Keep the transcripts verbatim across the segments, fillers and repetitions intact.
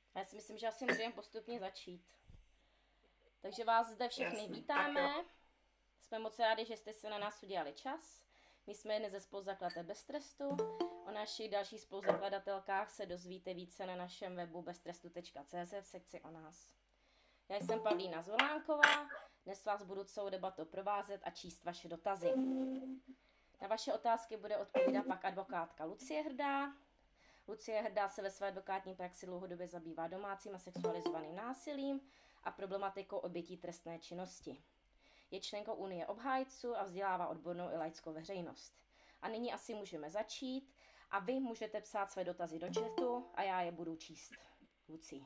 Já si myslím, že asi můžeme postupně začít. Takže vás zde všechny Jasně, tak vítáme. jo. Jsme moc rádi, že jste se na nás udělali čas. My jsme jedni ze spoluzakladatel Bez trestu. O našich dalších spoluzakladatelkách se dozvíte více na našem webu beztrestu tečka cé zet v sekci o nás. Já jsem Pavlína Zvolánková. Dnes vás budu celou debatu provázet a číst vaše dotazy. Na vaše otázky bude odpovídat pak advokátka Lucie Hrdá. Lucie Hrdá se ve své advokátní praxi dlouhodobě zabývá domácím a sexualizovaným násilím a problematikou obětí trestné činnosti. Je členkou Unie obhájců a vzdělává odbornou i laickou veřejnost. A nyní asi můžeme začít a vy můžete psát své dotazy do chatu a já je budu číst. Lucie.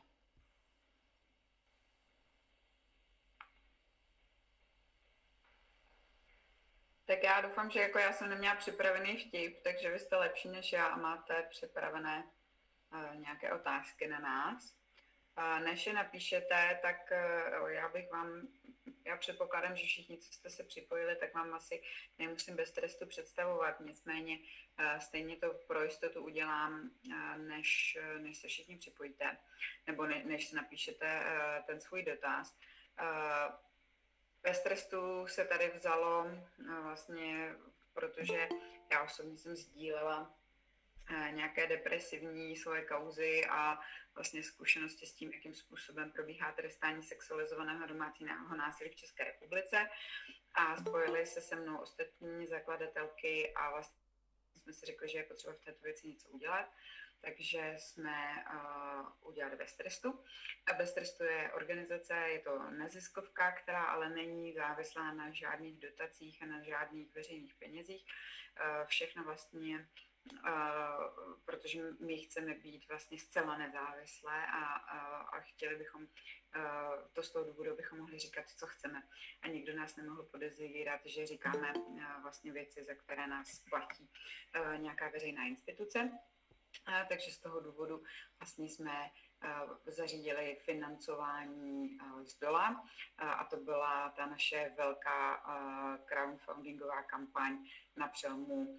Tak já doufám, že jako já jsem neměla připravený vtip, takže vy jste lepší než já a máte připravené uh, nějaké otázky na nás. Uh, než je napíšete, tak uh, já bych vám, já předpokládám, že všichni, co jste se připojili, tak vám asi nemusím bez trestu představovat, nicméně uh, stejně to pro jistotu udělám, uh, než, uh, než se všichni připojíte, nebo ne, než si napíšete uh, ten svůj dotaz. Uh, Bez trestu se tady vzalo vlastně, protože já osobně jsem sdílela nějaké depresivní svoje kauzy a vlastně zkušenosti s tím, jakým způsobem probíhá trestání sexualizovaného domácího násilí v České republice. A spojily se se mnou ostatní zakladatelky a vlastně jsme si řekli, že je potřeba v této věci něco udělat. Takže jsme uh, udělali Bez trestu. A Bez trestu je organizace, je to neziskovka, která ale není závislá na žádných dotacích a na žádných veřejných penězích. Uh, všechno vlastně, uh, protože my chceme být vlastně zcela nezávislé a, uh, a chtěli bychom uh, to z toho důvodu, bychom mohli říkat, co chceme. A nikdo nás nemohl podezírat, že říkáme uh, vlastně věci, za které nás platí uh, nějaká veřejná instituce. A, takže z toho důvodu vlastně jsme uh, zařídili financování uh, z dola uh, a to byla ta naše velká uh, crowdfundingová kampaň na přelomu uh,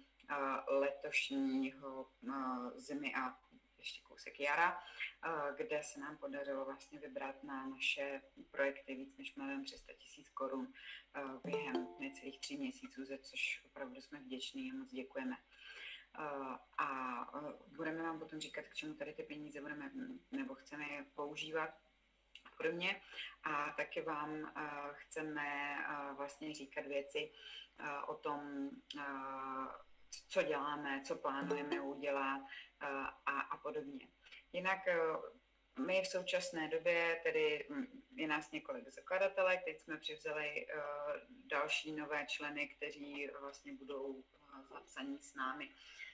letošního uh, zimy a ještě kousek jara, uh, kde se nám podařilo vlastně vybrat na naše projekty víc než milion tři sta tisíc korun uh, během necelých tří měsíců, za což opravdu jsme vděční a moc děkujeme. Uh, a uh, budeme vám potom říkat, k čemu tady ty peníze budeme nebo chceme je používat podobně. A taky vám uh, chceme uh, vlastně říkat věci uh, o tom, uh, co děláme, co plánujeme udělat uh, a, a podobně. Jinak uh, my v současné době, tedy je nás několik zakladatelek, teď jsme přivzali uh, další nové členy, kteří vlastně budou uh, zapsaní s námi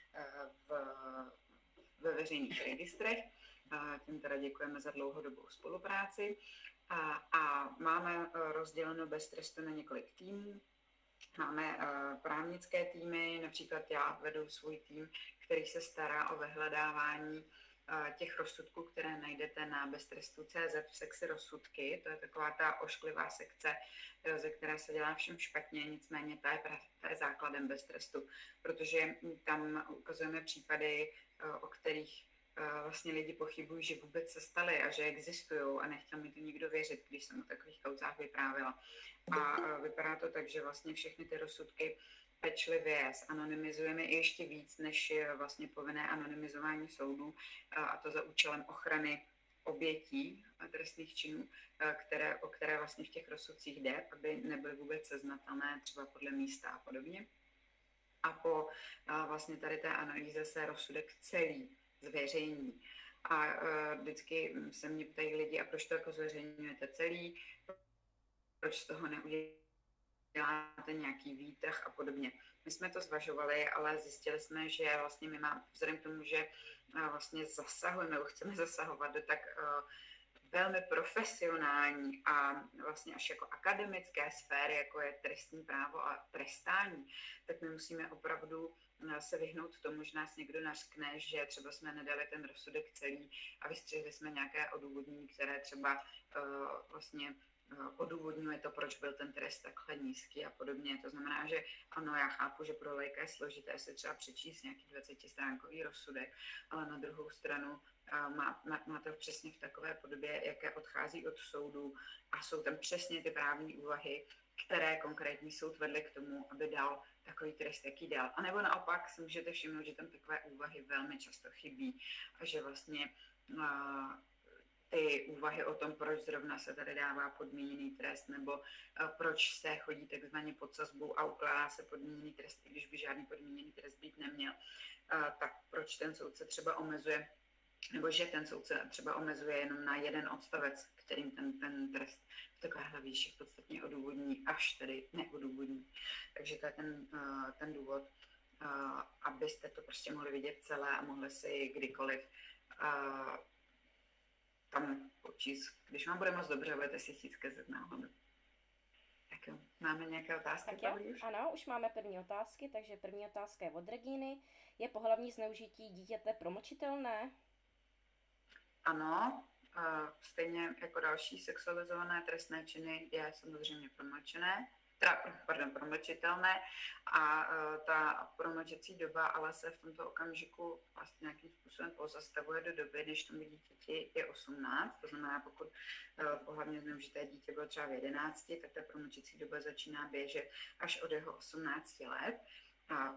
v, ve veřejných registrech. Tím teda děkujeme za dlouhodobou spolupráci. A, a máme rozděleno Bez trestu na několik týmů. Máme právnické týmy, například já vedu svůj tým, který se stará o vyhledávání těch rozsudků, které najdete na beztrestu tečka cé zet v sekci rozsudky. To je taková ta ošklivá sekce, ze které se dělá všem špatně, nicméně ta je, ta je základem Bez trestu, protože tam ukazujeme případy, o kterých vlastně lidi pochybují, že vůbec se staly a že existují a nechtěl mi to nikdo věřit, když jsem o takových kauzách vyprávěla. A vypadá to tak, že vlastně všechny ty rozsudky pečlivě zanonymizujeme i ještě víc, než je vlastně povinné anonymizování soudů, a to za účelem ochrany obětí trestných činů, které, o které vlastně v těch rozsudcích jde, aby nebyly vůbec seznatelné třeba podle místa a podobně. A po vlastně tady té analýze se rozsudek celý zveřejní. A vždycky se mě ptají lidi, a proč to jako zveřejňujete celý, proč z toho neuděláte děláte nějaký výtah a podobně. My jsme to zvažovali, ale zjistili jsme, že vlastně my máme, vzhledem k tomu, že vlastně zasahujeme, nebo chceme zasahovat do tak uh, velmi profesionální a vlastně až jako akademické sféry, jako je trestní právo a trestání, tak my musíme opravdu se vyhnout tomu, že nás někdo nařkne, že třeba jsme nedali ten rozsudek celý a vystřihli jsme nějaké odůvodnění, které třeba uh, vlastně odůvodňuje to, proč byl ten trest takhle nízký a podobně. To znamená, že ano, já chápu, že pro laika je složité si třeba přečíst nějaký dvacetistránkový rozsudek, ale na druhou stranu má, má, má to přesně v takové podobě, jaké odchází od soudu a jsou tam přesně ty právní úvahy, které konkrétní soud vedly k tomu, aby dal takový trest, jaký dal. A nebo naopak si můžete všimnout, že tam takové úvahy velmi často chybí a že vlastně uh, ty úvahy o tom, proč zrovna se tady dává podmíněný trest, nebo uh, proč se chodí takzvaně pod sazbou a ukládá se podmíněný trest, i když by žádný podmíněný trest být neměl, uh, tak proč ten soudce třeba omezuje, nebo že ten soudce třeba omezuje jenom na jeden odstavec, kterým ten, ten trest v takovéhle výši v podstatě odůvodní, až tedy neodůvodní. Takže to je ten, uh, ten důvod, uh, abyste to prostě mohli vidět celé a mohli si kdykoliv uh, tam počíst. Když vám bude moc dobře, budete si chtít zkazit náhodou. Tak jo, máme nějaké otázky? Tak jo, už? Ano, už máme první otázky, takže první otázka je od Regíny. Je pohlavní zneužití dítěte promlčitelné? Ano, stejně jako další sexualizované trestné činy je samozřejmě promlčené, teda, pardon, promlčitelné a ta promlčecí doba ale se v tomto okamžiku vlastně nějakým způsobem pozastavuje do doby, než tomu dítěti je osmnáct, to znamená, pokud pohlavně zneužité dítě bylo třeba v jedenácti, tak ta promlčecí doba začíná běžet až od jeho osmnácti let. A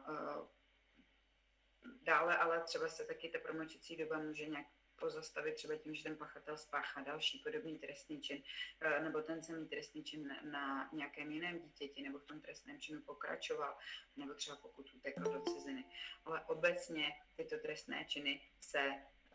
dále ale třeba se taky ta promlčecí doba může nějak pozastavit třeba tím, že ten pachatel spáchá další podobný trestný čin, nebo ten samý trestný čin na nějakém jiném dítěti, nebo v tom trestném činu pokračoval, nebo třeba pokud utekl do ciziny. Ale obecně tyto trestné činy se,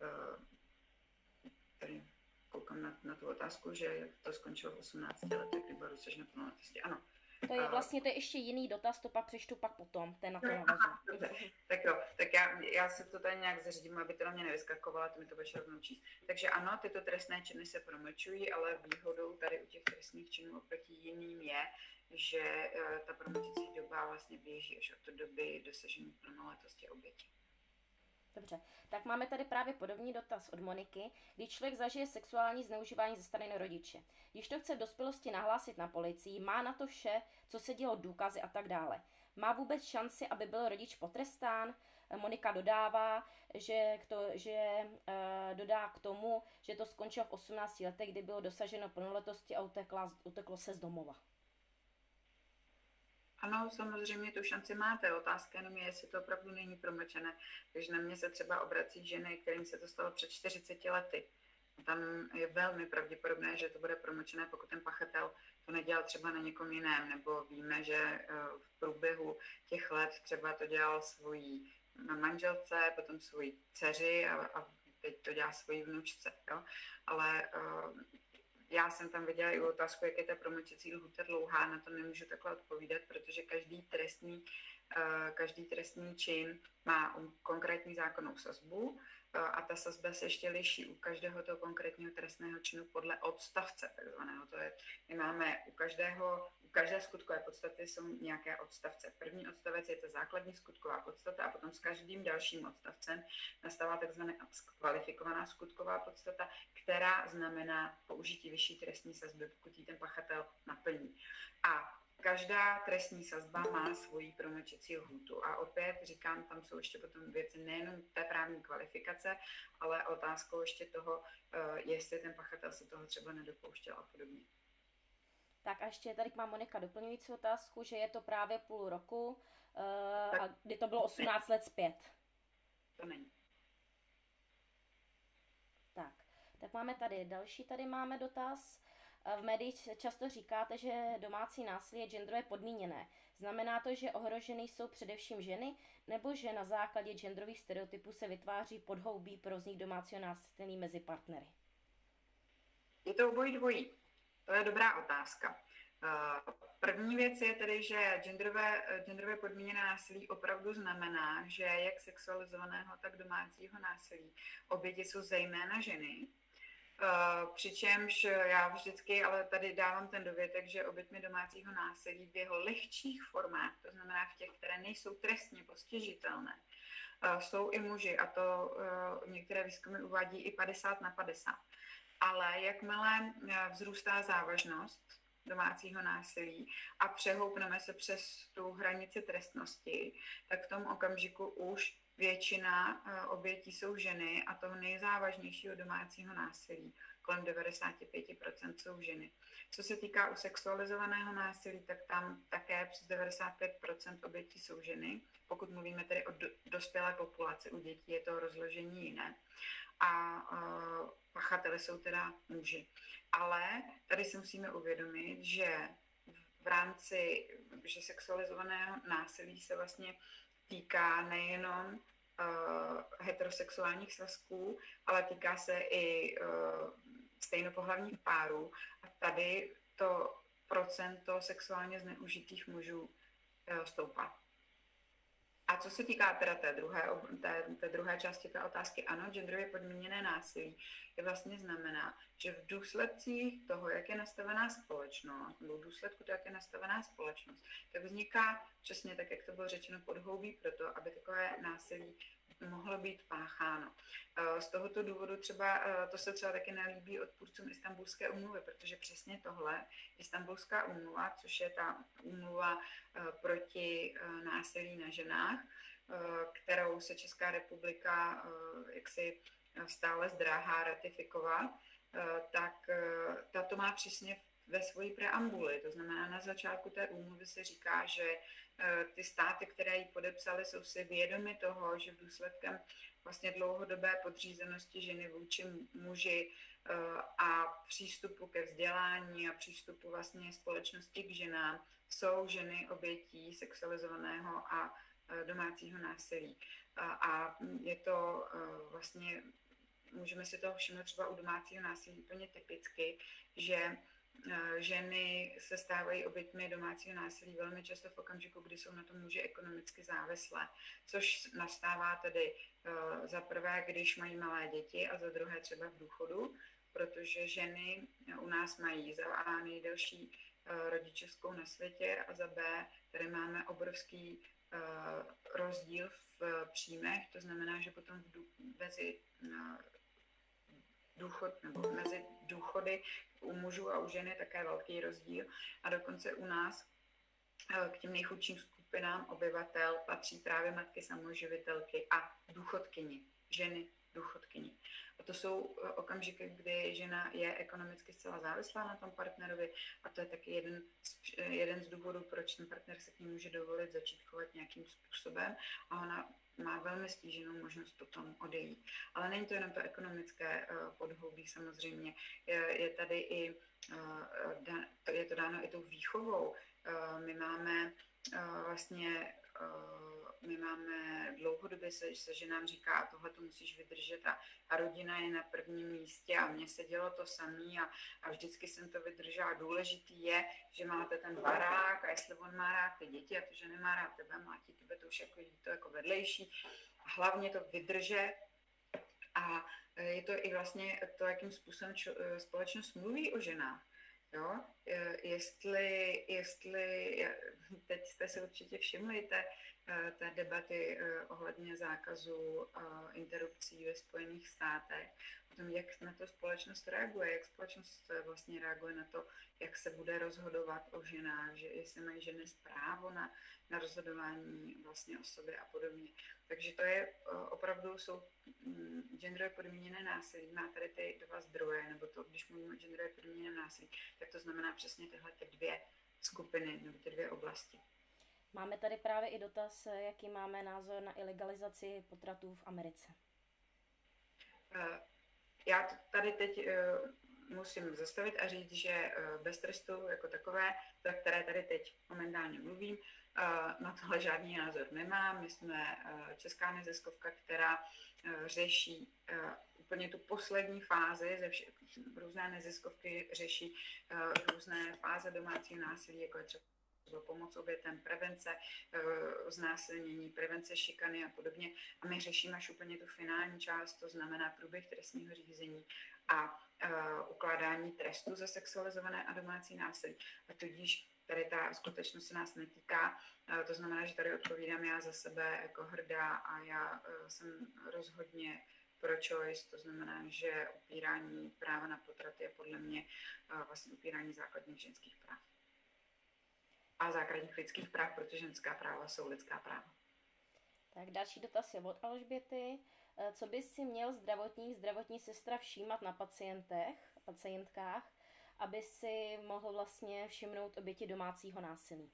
tady koukám na, na tu otázku, že to skončilo v osmnácti letech, kdy bylo dosaženo plnoletnosti. Ano. To je vlastně to je ještě jiný dotaz, to pak přečtu pak potom, ten na to navazu. Tak jo, tak já, já si to tady nějak zařídím, aby to na mě nevyskakovalo, to mi to budeš rovnou číst. Takže ano, tyto trestné činy se promlčují, ale výhodou tady u těch trestných činů oproti jiným je, že uh, ta promlčecí doba vlastně běží až od doby dosažení plnoletosti oběti. Dobře, tak máme tady právě podobný dotaz od Moniky. Když člověk zažije sexuální zneužívání ze strany rodiče, když to chce v dospělosti nahlásit na policii, má na to vše, co se dělo, důkazy a tak dále. Má vůbec šanci, aby byl rodič potrestán? Monika dodává, že, to, že uh, dodá k tomu, že to skončilo v osmnácti letech, kdy bylo dosaženo plnoletosti a utekla, uteklo se z domova. Ano, samozřejmě tu šanci máte. Otázka jenom je, jestli to opravdu není promlčené. Takže na mě se třeba obrací ženy, kterým se to stalo před čtyřiceti lety. Tam je velmi pravděpodobné, že to bude promlčené, pokud ten pachatel to nedělal třeba na někom jiném, nebo víme, že v průběhu těch let třeba to dělal svojí manželce, potom svojí dceři a, a teď to dělá svojí vnučce. Jo? Ale uh, já jsem tam viděla i otázku, jak je ta promlčecí lhůta dlouhá, na to nemůžu takhle odpovídat, protože každý trestný, uh, každý trestný čin má konkrétní zákonnou sazbu, a ta sazba se ještě liší u každého toho konkrétního trestného činu podle odstavce takzvaného. To je, my máme u každého, u každé skutkové podstaty jsou nějaké odstavce. První odstavec je ta základní skutková podstata a potom s každým dalším odstavcem nastává takzvaná kvalifikovaná skutková podstata, která znamená použití vyšší trestní sazby, pokud ji ten pachatel naplní. A každá trestní sazba má svoji promlčecí lhůtu a opět říkám, tam jsou ještě potom věci nejenom té právní kvalifikace, ale otázkou ještě toho, jestli ten pachatel se toho třeba nedopouštěl a podobně. Tak a ještě tady mám Monika doplňující otázku, že je to právě půl roku a kdy to bylo osmnáct let zpět. To není. Tak, tak máme tady další, tady máme dotaz. V médiích často říkáte, že domácí násilí je genderově podmíněné. Znamená to, že ohroženy jsou především ženy, nebo že na základě genderových stereotypů se vytváří podhoubí pro vznik domácího násilí mezi partnery? Je to obojí dvojí. To je dobrá otázka. První věc je tedy, že genderové, genderově podmíněné násilí opravdu znamená, že jak sexualizovaného, tak domácího násilí oběti jsou zejména ženy. Uh, přičemž já vždycky, ale tady dávám ten dovětek, že oběťmi domácího násilí v jeho lehčích formách, to znamená v těch, které nejsou trestně postižitelné, uh, jsou i muži a to uh, některé výzkumy uvádí i padesát na padesát. Ale jakmile vzrůstá závažnost domácího násilí a přehoupneme se přes tu hranici trestnosti, tak v tom okamžiku už většina obětí jsou ženy a toho nejzávažnějšího domácího násilí, kolem devadesát pět procent jsou ženy. Co se týká u sexualizovaného násilí, tak tam také přes devadesát pět procent obětí jsou ženy. Pokud mluvíme tedy o dospělé populaci, u dětí je to rozložení jiné. A uh, pachateli jsou teda muži. Ale tady si musíme uvědomit, že v rámci že sexualizovaného násilí se vlastně týká nejenom uh, heterosexuálních svazků, ale týká se i uh, stejnopohlavních párů. A tady to procento sexuálně zneužitých mužů uh, stoupá. A co se týká teda té druhé, té, té druhé části té otázky, ano, genderově podmíněné násilí je vlastně znamená, že v důsledcích toho, jak je nastavená společnost, nebo v důsledku toho, jak je nastavená společnost, tak vzniká přesně tak, jak to bylo řečeno, podhoubí pro to, aby takové násilí mohlo být pácháno. Z tohoto důvodu třeba, to se třeba taky nelíbí odpůrcům Istanbulské úmluvy, protože přesně tohle, Istanbulská úmluva, což je ta úmluva proti násilí na ženách, kterou se Česká republika jaksi stále zdráhá ratifikovat, tak tato má přesně ve své preambuli. To znamená, na začátku té úmluvy se říká, že ty státy, které ji podepsaly, jsou si vědomy toho, že v důsledkem vlastně dlouhodobé podřízenosti ženy vůči muži a přístupu ke vzdělání a přístupu vlastně společnosti k ženám jsou ženy obětí sexualizovaného a domácího násilí. A je to vlastně, můžeme si toho všimnout třeba u domácího násilí úplně typicky, že ženy se stávají oběťmi domácího násilí velmi často v okamžiku, kdy jsou na tom muži ekonomicky závislé, což nastává tedy za prvé, když mají malé děti a za druhé třeba v důchodu, protože ženy u nás mají za A nejdelší rodičovskou na světě a za B tady máme obrovský rozdíl v příjmech, to znamená, že potom v mezi důchod nebo mezi důchody u mužů a u žen je také velký rozdíl a dokonce u nás k těm nejchudším skupinám obyvatel patří právě matky samoživitelky a důchodkyni, ženy důchodkyni. A to jsou okamžiky, kdy žena je ekonomicky zcela závislá na tom partnerovi a to je taky jeden z, jeden z důvodů, proč ten partner se k ní může dovolit začít chovat nějakým způsobem a ona má velmi stíženou možnost potom odejít. Ale není to jenom to ekonomické uh, podhoubí samozřejmě, je, je tady i, uh, da, je to dáno i tou výchovou. Uh, my máme uh, vlastně uh, my máme dlouhodobě se, se ženám říká, a tohle to musíš vydržet a, a rodina je na prvním místě a mně se dělo to samý a, a vždycky jsem to vydržela. Důležitý je, že máte ten barák a jestli on má rád ty děti a to, že nemá rád tebe, mlátí tebe, to už jako, to jako vedlejší. A hlavně to vydržet a je to i vlastně to, jakým způsobem čo, společnost mluví o ženách. Jo? Jestli, jestli, teď jste se určitě všimli té, té debaty ohledně zákazu interrupcí ve Spojených státech, o tom, jak na to společnost reaguje, jak společnost vlastně reaguje na to, jak se bude rozhodovat o ženách, že jestli mají ženy právo na, na rozhodování vlastně o sobě a podobně. Takže to je opravdu, jsou genderově podmíněné násilí, má tady ty dva zdroje, nebo to, když mluvíme o genderově podmíněném násilí, tak to znamená přesně tyhle ty dvě skupiny, nebo ty dvě oblasti. Máme tady právě i dotaz, jaký máme názor na ilegalizaci potratů v Americe. Já tady teď musím zastavit a říct, že bez trestu jako takové, za které tady teď momentálně mluvím, na tohle žádný názor nemám. My jsme česká neziskovka, která řeší úplně tu poslední fázi, ze vše, různé neziskovky řeší různé fáze domácího násilí, jako je třeba pomoc obětem, prevence znásilnění, prevence šikany a podobně. A my řešíme až úplně tu finální část, to znamená průběh trestního řízení a uh, ukládání trestu za sexualizované a domácí násilí. A tudíž tady ta skutečnost se nás netýká. Uh, to znamená, že tady odpovídám já za sebe jako hrdá a já uh, jsem rozhodně pro-choice, to znamená, že upírání práva na potrat je podle mě vlastně upírání základních ženských práv. A základních lidských práv, protože ženská práva jsou lidská práva. Tak další dotaz je od Alžběty. Co by si měl zdravotník, zdravotní sestra všímat na pacientech, pacientkách, aby si mohl vlastně všimnout oběti domácího násilí?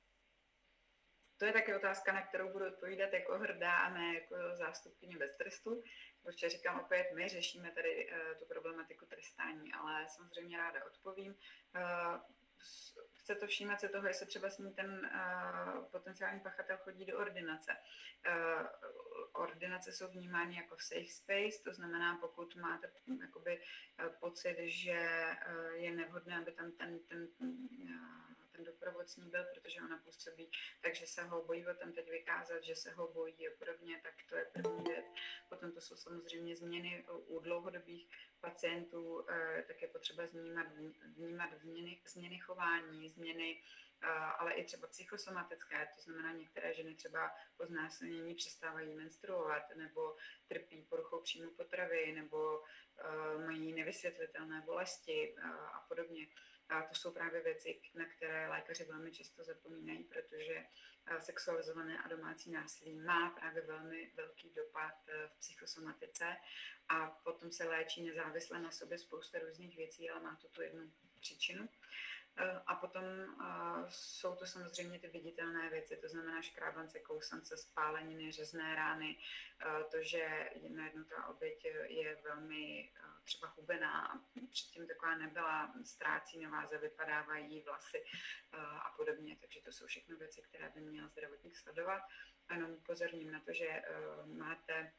To je taky otázka, na kterou budu odpovídat jako hrdá a ne jako zástupkyně bez trestu. Protože říkám opět, my řešíme tady uh, tu problematiku trestání, ale samozřejmě ráda odpovím. Uh, chce to všímat se toho, jestli třeba s ním ten uh, potenciální pachatel chodí do ordinace. Uh, ordinace jsou vnímány jako safe space, to znamená, pokud máte jakoby, uh, pocit, že uh, je nevhodné, aby tam ten, ten, uh, ten doprovodný byl, protože ona působí, takže se ho bojí o tom teď vykázat, že se ho bojí a podobně, tak to je první věc. Potom to jsou samozřejmě změny u dlouhodobých pacientů, tak je potřeba vnímat, vnímat změny, změny chování, změny, ale i třeba psychosomatické, to znamená, některé ženy třeba po znásilnění přestávají menstruovat, nebo trpí poruchou příjmu potravy, nebo mají nevysvětlitelné bolesti a podobně. A to jsou právě věci, na které lékaři velmi často zapomínají, protože sexualizované a domácí násilí má právě velmi velký dopad v psychosomatice a potom se léčí nezávisle na sobě spousta různých věcí, ale má to tu jednu příčinu. A potom jsou to samozřejmě ty viditelné věci, to znamená škrábance, kousance, spáleniny, řezné rány, to, že najednou ta oběť je velmi třeba hubená a předtím taková nebyla, ztrácí na váze, vypadávají vlasy a podobně, takže to jsou všechno věci, které by měl zdravotník sledovat. A jenom upozorním na to, že máte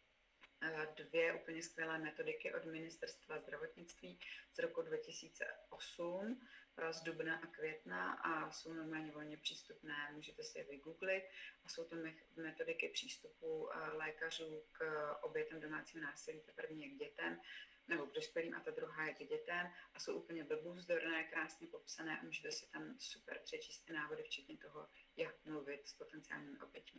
dvě úplně skvělé metodiky od Ministerstva zdravotnictví z roku dva tisíce osm, z dubna a května a jsou normálně volně přístupné, můžete si je vygooglit a jsou to metodiky přístupu lékařů k obětem domácího násilí, ta první je k dětem, nebo k dospělým a ta druhá je k dětem a jsou úplně blbůvzdorné, krásně popsané a můžete si tam super přečíst ty návody, včetně toho, jak mluvit s potenciálními oběťmi.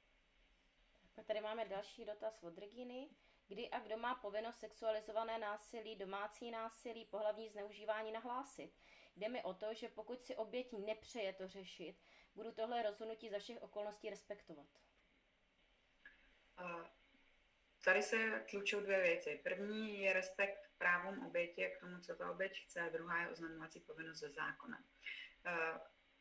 Tak tady máme další dotaz od Reginy. Kdy a kdo má povinnost sexualizované násilí, domácí násilí, pohlavní zneužívání nahlásit? Jde mi o to, že pokud si oběť nepřeje to řešit, budu tohle rozhodnutí za všech okolností respektovat. Uh, tady se tlučou dvě věci. První je respekt k právům oběti a k tomu, co ta oběť chce, a druhá je oznamovací povinnost ze zákona. Uh,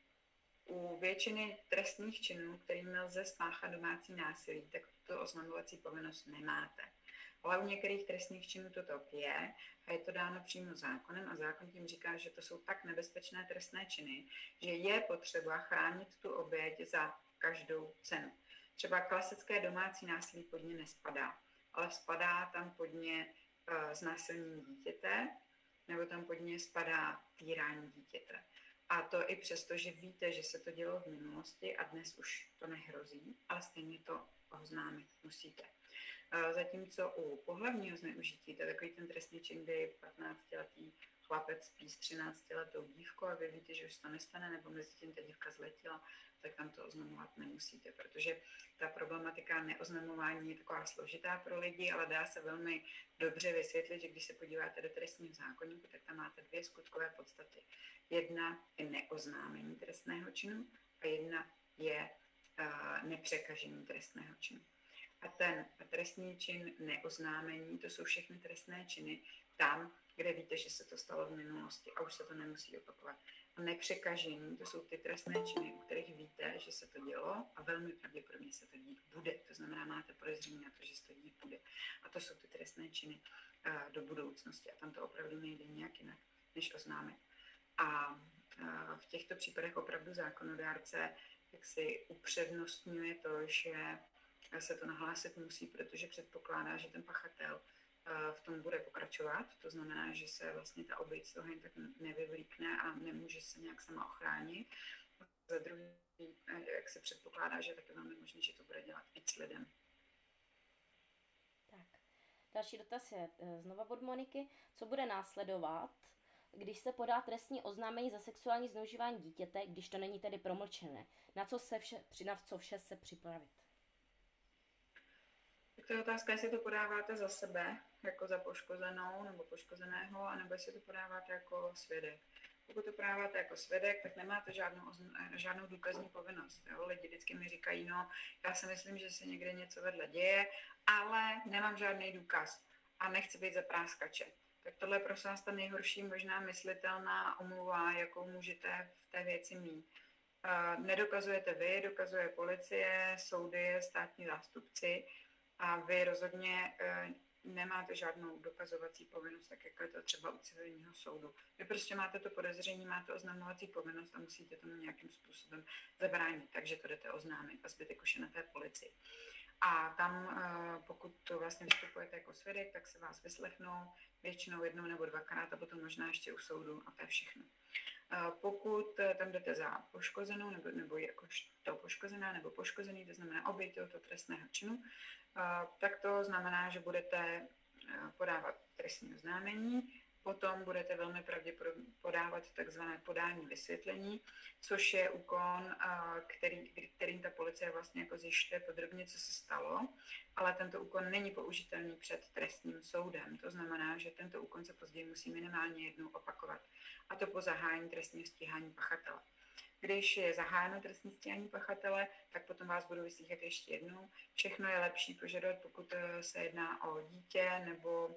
u většiny trestných činů, kterými lze spáchat domácí násilí, tak tu oznamovací povinnost nemáte. Ale u některých trestných činů to tak je a je to dáno přímo zákonem a zákon tím říká, že to jsou tak nebezpečné trestné činy, že je potřeba chránit tu oběť za každou cenu. Třeba klasické domácí násilí pod ně nespadá, ale spadá tam pod ně uh, znásilnění dítěte nebo tam pod ně spadá týrání dítěte. A to i přesto, že víte, že se to dělo v minulosti a dnes už to nehrozí, ale stejně to oznámit musíte. Zatímco u pohlavního zneužití, to je takový ten trestný čin, kdy patnáctiletý chlapec spí s třináctiletou dívkou a vy víte, že už to nestane, nebo mezi tím ta dívka zletila, tak tam to oznamovat nemusíte, protože ta problematika neoznamování je taková složitá pro lidi, ale dá se velmi dobře vysvětlit, že když se podíváte do trestního zákoníku, tak tam máte dvě skutkové podstaty. Jedna je neoznámení trestného činu a jedna je uh, nepřekažení trestného činu. A ten trestný čin neoznámení, to jsou všechny trestné činy tam, kde víte, že se to stalo v minulosti a už se to nemusí opakovat. A nepřekažení, to jsou ty trestné činy, u kterých víte, že se to dělo a velmi pravděpodobně se to dít bude. To znamená, máte podezření na to, že se to dít bude. A to jsou ty trestné činy uh, do budoucnosti a tam to opravdu nejde nějak jinak, než oznámit. A uh, v těchto případech opravdu zákonodárce jak si upřednostňuje to, že se to nahlásit musí, protože předpokládá, že ten pachatel v tom bude pokračovat. To znamená, že se vlastně ta oběť z toho jen tak nevyvlíkne a nemůže se nějak sama ochránit. Za druhý, jak se předpokládá, že je taky velmi možné, že to bude dělat víc lidem. Tak. Další dotaz je znova od Moniky. Co bude následovat, když se podá trestní oznámení za sexuální zneužívání dítěte, když to není tedy promlčené? Na co, se vše, na co vše se připravit? Tak to je otázka, jestli to podáváte za sebe, jako za poškozenou nebo poškozeného, anebo jestli to podáváte jako svědek. Pokud to podáváte jako svědek, tak nemáte žádnou, žádnou důkazní povinnost. Jo? Lidi vždycky mi říkají, no, já si myslím, že se někde něco vedle děje, ale nemám žádný důkaz a nechci být za práskače. Tak tohle je prosím vás ta nejhorší možná myslitelná omluva, jakou můžete v té věci mít. Nedokazujete vy, dokazuje policie, soudy, státní zástupci a vy rozhodně nemáte žádnou dokazovací povinnost, tak jako je to třeba u civilního soudu. Vy prostě máte to podezření, máte oznamovací povinnost a musíte tomu nějakým způsobem zabránit, takže to jdete oznámit a zbytek už je na té policii. A tam, pokud to vlastně vystupujete jako svědek, tak se vás vyslechnou většinou jednou nebo dvakrát a potom možná ještě u soudu a to je všechno. Pokud tam jdete za poškozenou nebo, nebo jako to poškozená nebo poškozený, to znamená oběť tohoto trestného činu, tak to znamená, že budete podávat trestní oznámení, potom budete velmi pravděpodobně podávat takzvané podání vysvětlení, což je úkon, který, kterým ta policie vlastně jako zjišťuje podrobně, co se stalo, ale tento úkon není použitelný před trestním soudem. To znamená, že tento úkon se později musí minimálně jednou opakovat, a to po zahájení trestního stíhání pachatele. Když je zahájeno trestní stíhání pachatele, tak potom vás budu vyslýchat ještě jednou. Všechno je lepší požadovat, pokud se jedná o dítě nebo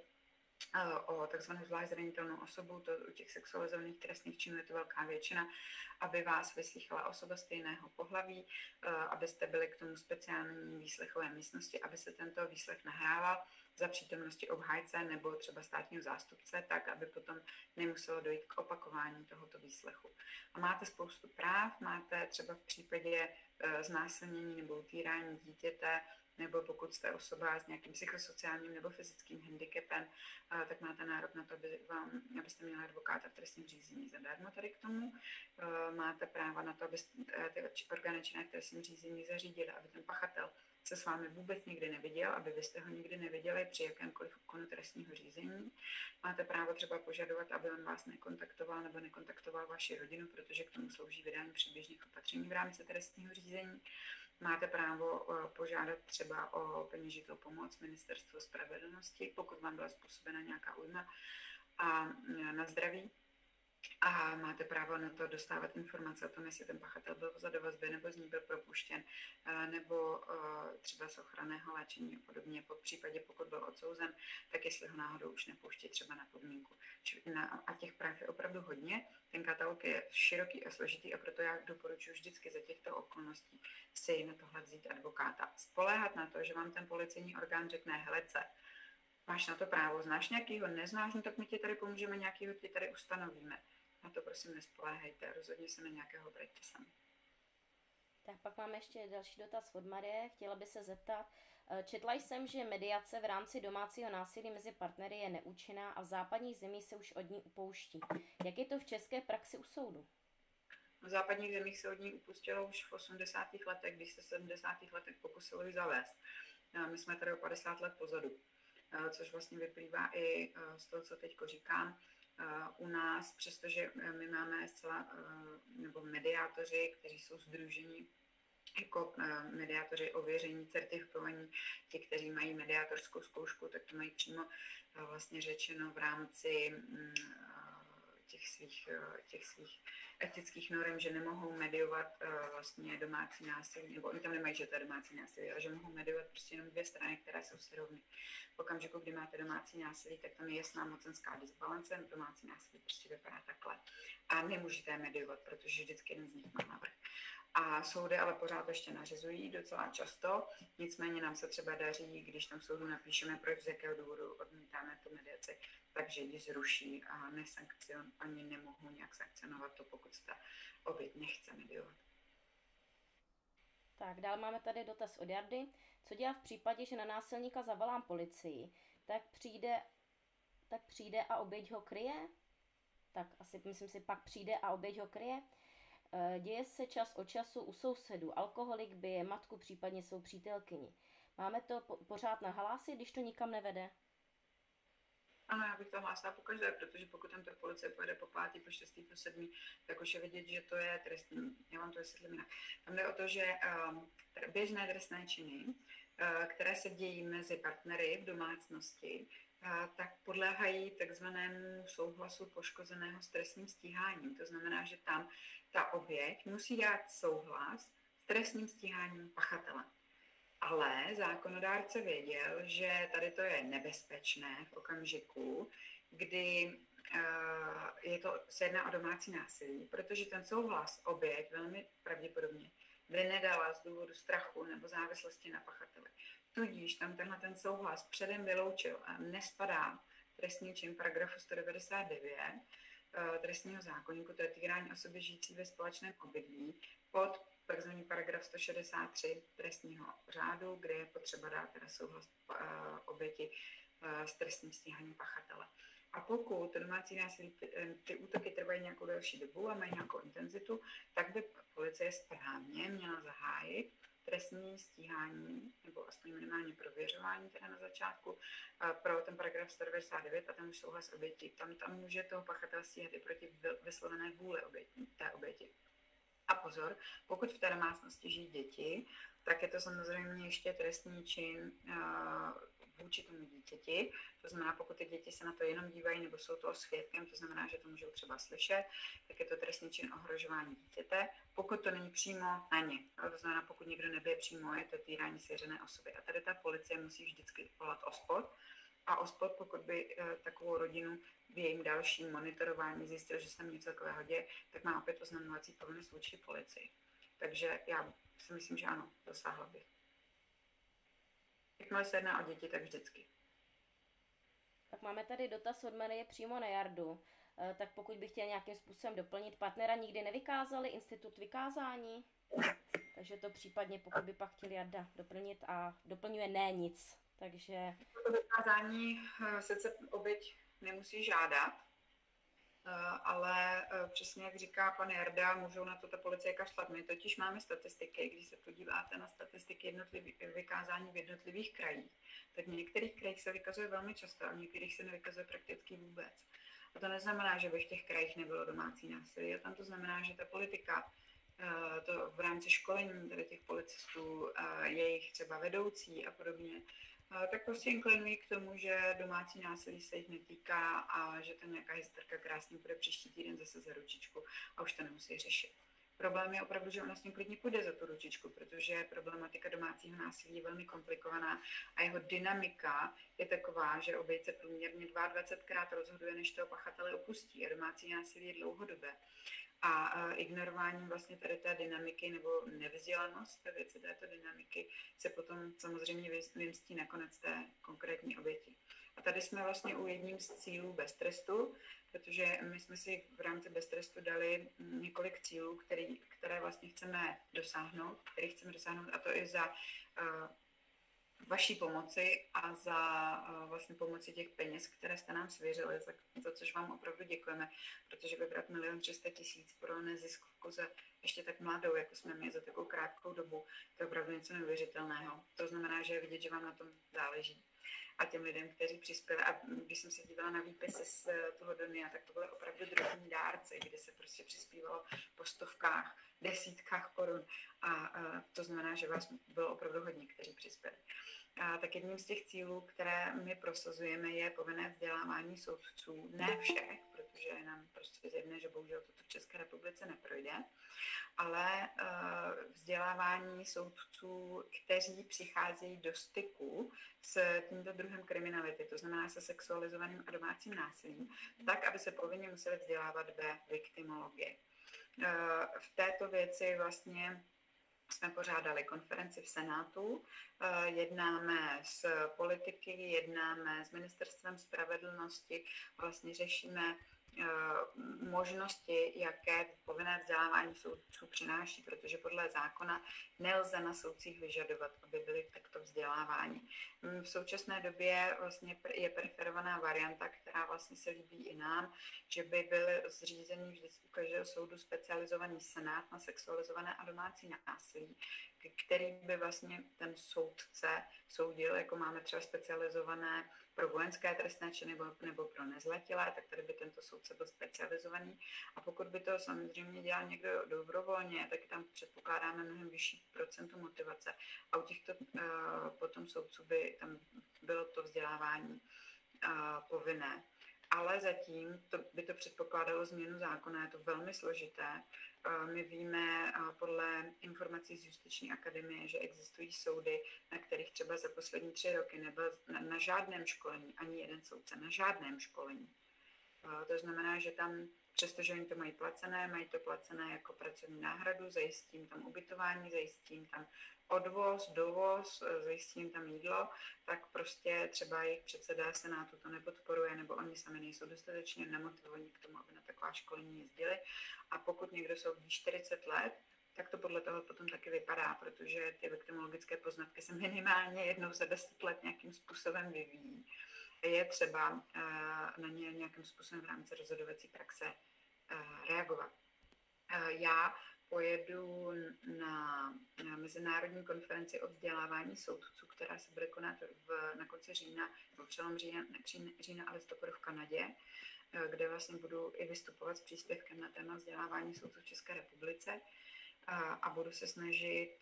o takzvanou zvlášť zranitelnou osobu, to u těch sexualizovaných trestných činů je to velká většina, aby vás vyslýchala osoba stejného pohlaví, abyste byli k tomu speciální výslechové místnosti, aby se tento výslech nahrával za přítomnosti obhájce nebo třeba státního zástupce, tak, aby potom nemuselo dojít k opakování tohoto výslechu. A máte spoustu práv, máte třeba v případě znásilnění nebo utírání dítěte, nebo pokud jste osoba s nějakým psychosociálním nebo fyzickým handicapem, tak máte nárok na to, aby vám, abyste měli advokáta v trestním řízení zadarmo tady k tomu. Máte práva na to, aby ty orgány činné v trestním řízení zařídili, aby ten pachatel se s vámi vůbec nikdy neviděl, aby vy jste ho nikdy neviděli při jakémkoliv úkonu trestního řízení. Máte právo třeba požadovat, aby on vás nekontaktoval nebo nekontaktoval vaši rodinu, protože k tomu slouží vydání předběžných opatření v rámci trestního řízení. Máte právo požádat třeba o peněžitou pomoc Ministerstvo spravedlnosti, pokud vám byla způsobena nějaká újma a na zdraví. A máte právo na to dostávat informace o tom, jestli ten pachatel byl za do vazby nebo z ní byl propuštěn, nebo třeba z ochranného léčení a podobně. Po případě, pokud byl odsouzen, tak jestli ho náhodou už nepouští třeba na podmínku. A těch práv je opravdu hodně. Ten katalog je široký a složitý a proto já doporučuji vždycky za těchto okolností si na tohle vzít advokáta. Spoléhat na to, že vám ten policejní orgán řekne, helece, máš na to právo, znáš nějakýho, neznáš, no tak my ti tady pomůžeme, nějakýho ti tady ustanovíme. Na to prosím nespoléhejte, rozhodně se na nějakého obraťte sami. Tak pak máme ještě další dotaz od Marie. Chtěla by se zeptat, četla jsem, že mediace v rámci domácího násilí mezi partnery je neúčinná a v západních zemích se už od ní upouští. Jak je to v české praxi u soudu? V západních zemích se od ní upustilo už v osmdesátých letech, když se v sedmdesátých letech pokusili zavést. My jsme tady o padesát let pozadu, což vlastně vyplývá i z toho, co teď říkám. U nás, přestože my máme zcela, nebo mediátoři, kteří jsou sdružení jako mediátoři ověření, certifikovaní, ti, kteří mají mediátorskou zkoušku, tak to mají přímo vlastně řečeno v rámci těch svých, těch svých etických norm, že nemohou mediovat vlastně domácí násilí, nebo oni tam nemají, že to je domácí násilí, ale že mohou mediovat prostě jenom dvě strany, které jsou si rovny. V okamžiku, kdy máte domácí násilí, tak tam je jasná mocenská disbalance, domácí násilí prostě vypadá takhle. A nemůžete mediovat, protože vždycky jeden z nich má navrch. A soudy ale pořád ještě nařizují docela často, nicméně nám se třeba daří, když tam soudu napíšeme, proč z jakého důvodu odmítáme tu mediaci, takže ji zruší a nesankcion, ani nemohou nějak sankcionovat to, pokud ta oběť nechce mediovat. Tak, dál máme tady dotaz od Jardy. Co dělat v případě, že na násilníka zavolám policii, tak přijde, tak přijde a oběť ho kryje? Tak asi myslím si, pak přijde a oběť ho kryje? Děje se čas od času u sousedů. Alkoholik bije matku, případně svou přítelkyni. Máme to po- pořád nahlásit, když to nikam nevede? Ano, já bych to hlásila pokaždé, protože pokud tam ta policie pojede po pátý, po šestý, po sedmý, tak už je vidět, že to je trestní. Já vám to vysvětlím jinak. Tam jde o to, že um, běžné trestné činy které se dějí mezi partnery v domácnosti, tak podléhají takzvanému souhlasu poškozeného s trestním stíháním. To znamená, že tam ta oběť musí dát souhlas s trestním stíháním pachatele. Ale zákonodárce věděl, že tady to je nebezpečné v okamžiku, kdy je to, se jedná o domácí násilí, protože ten souhlas oběť velmi pravděpodobně by nedala z důvodu strachu nebo závislosti na pachateli. Tudíž tam tenhle ten souhlas předem vyloučil a nespadá trestný čin paragrafu sto devadesát devět trestního zákoníku, to je týrání osoby žijící ve společném obydlí, pod takzvaný paragraf sto šedesát tři trestního řádu, kde je potřeba dát teda souhlas oběti s trestním stíháním pachatele. A pokud to domácí násilí, ty, ty útoky trvají nějakou delší dobu a mají nějakou intenzitu, tak by policie správně měla zahájit trestní stíhání, nebo aspoň minimálně prověřování teda na začátku, pro ten paragraf sto devadesát devět a ten už souhlas oběti. Tam, tam může toho pachatele stíhat i proti vyslovené vůli oběti, té oběti. A pozor, pokud v té domácnosti žijí děti, tak je to samozřejmě ještě trestný čin vůči tomu dítěti. To znamená, pokud ty děti se na to jenom dívají nebo jsou toho svědkem, to znamená, že to můžou třeba slyšet, tak je to trestný čin ohrožování dítěte. Pokud to není přímo na ně, to znamená, pokud někdo nebyje přímo, je to týrání svěřené osoby. A tady ta policie musí vždycky volat OSPOD. A OSPOD, pokud by takovou rodinu v jejím dalším monitorování zjistil, že se tam něco takového děje, tak má opět oznamovací povinnost vůči policii. Takže já si myslím, že ano, dosáhla bych. Jakmile se jedná o děti, tak vždycky. Tak máme tady dotaz od Marie přímo na Jardu. E, tak pokud bych chtěl nějakým způsobem doplnit, partnera nikdy nevykázali, institut vykázání? Takže to případně, pokud by pak chtěl Jarda doplnit a doplňuje ne nic. Takže... To vykázání sice oběť nemusí žádat, ale přesně jak říká pan Jarda, můžou na to ta policie kašlat. My totiž máme statistiky, když se podíváte na statistiky jednotlivých vykázání v jednotlivých krajích, tak v některých krajích se vykazuje velmi často a v některých se nevykazuje prakticky vůbec. A to neznamená, že by v těch krajích nebylo domácí násilí. A tam to znamená, že ta politika, to v rámci školení tady těch policistů, jejich třeba vedoucí a podobně, tak prostě inklinují k tomu, že domácí násilí se jich netýká a že tam nějaká historka krásně bude příští týden zase za ručičku a už to nemusí řešit. Problém je opravdu, že ona s ním klidně půjde za tu ručičku, protože problematika domácího násilí je velmi komplikovaná a jeho dynamika je taková, že oběť se průměrně dvacetkrát rozhoduje, než toho pachatele opustí a domácí násilí je dlouhodobé. A ignorováním vlastně tady té dynamiky nebo nevzdělanost ve věci této dynamiky se potom samozřejmě vymstí nakonec té konkrétní oběti. A tady jsme vlastně u jedním z cílů bez trestu, protože my jsme si v rámci bez trestu dali několik cílů, který, které vlastně chceme dosáhnout, který chceme dosáhnout, a to i za uh, vaší pomoci a za uh, vlastně pomoci těch peněz, které jste nám svěřili, za, za což vám opravdu děkujeme, protože vybrat milion tři sta tisíc pro neziskovku za ještě tak mladou, jako jsme my, za takovou krátkou dobu, to je opravdu něco neuvěřitelného. To znamená, že je vidět, že vám na tom záleží. A těm lidem, kteří přispěli, a když jsem se dívala na výpisy z toho Donia, tak to byly opravdu drobní dárci, kde se prostě přispívalo po stovkách, desítkách korun. A, a to znamená, že vás bylo opravdu hodně, kteří přispěli. A tak jedním z těch cílů, které my prosazujeme, je povinné vzdělávání soudců. Ne všech, protože je nám prostě zjevné, že bohužel toto v České republice neprojde, ale uh, vzdělávání soudců, kteří přicházejí do styku s tímto druhem kriminality, to znamená se sexualizovaným a domácím násilím, tak, aby se povinně museli vzdělávat ve viktimologii. Uh, v této věci vlastně jsme pořádali konferenci v Senátu, jednáme s politiky, jednáme s Ministerstvem spravedlnosti, vlastně řešíme možnosti, jaké povinné vzdělávání soudců přináší, protože podle zákona nelze na soudcích vyžadovat, aby byli takto vzděláváni. V současné době vlastně je preferovaná varianta, která vlastně se líbí i nám, že by byl zřízený vždycky u každého soudu specializovaný senát na sexualizované a domácí násilí, rozsudky, který by vlastně ten soudce soudil, jako máme třeba specializované pro vojenské trestné činy nebo, nebo pro nezletilé, tak tady by tento soudce byl specializovaný. A pokud by to samozřejmě dělal někdo dobrovolně, tak tam předpokládáme mnohem vyšší procento motivace. A u těchto uh, potom soudců by tam bylo to vzdělávání uh, povinné. Ale zatím to, by to předpokládalo změnu zákona, je to velmi složité. My víme podle informací z Justiční akademie, že existují soudy, na kterých třeba za poslední tři roky nebyl na, na žádném školení ani jeden soudce, na žádném školení. To znamená, že tam, přestože oni to mají placené, mají to placené jako pracovní náhradu, zajistím tam ubytování, zajistím tam odvoz, dovoz, zajistím tam jídlo, tak prostě třeba jejich předseda senátu to nepodporuje, nebo oni sami nejsou dostatečně nemotivovaní k tomu, aby na taková školení jezdili. A pokud někdo soudí čtyřicet let, tak to podle toho potom taky vypadá, protože ty viktimologické poznatky se minimálně jednou za deset let nějakým způsobem vyvíjí. Je třeba na ně nějakým způsobem v rámci rozhodovací praxe reagovat. Já pojedu na, na mezinárodní konferenci o vzdělávání soudců, která se bude konat v, na konci října, nebo přelom října, října a listopadu v Kanadě, kde vlastně budu i vystupovat s příspěvkem na téma vzdělávání soudců v České republice a, a budu se snažit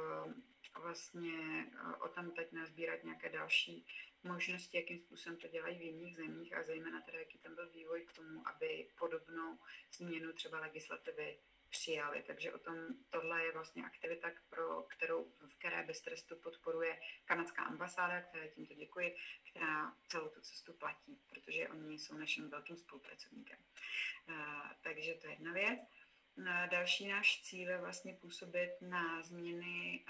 vlastně o tam teď nazbírat nějaké další možnosti, jakým způsobem to dělají v jiných zemích a zejména teda, jaký tam byl vývoj k tomu, aby podobnou změnu třeba legislativy přijali. Takže o tom tohle je vlastně aktivita, pro kterou, v které bez trestu podporuje kanadská ambasáda, které tímto děkuji, která celou tu cestu platí, protože oni jsou naším velkým spolupracovníkem. Takže to je jedna věc. Další náš cíl je vlastně působit na změny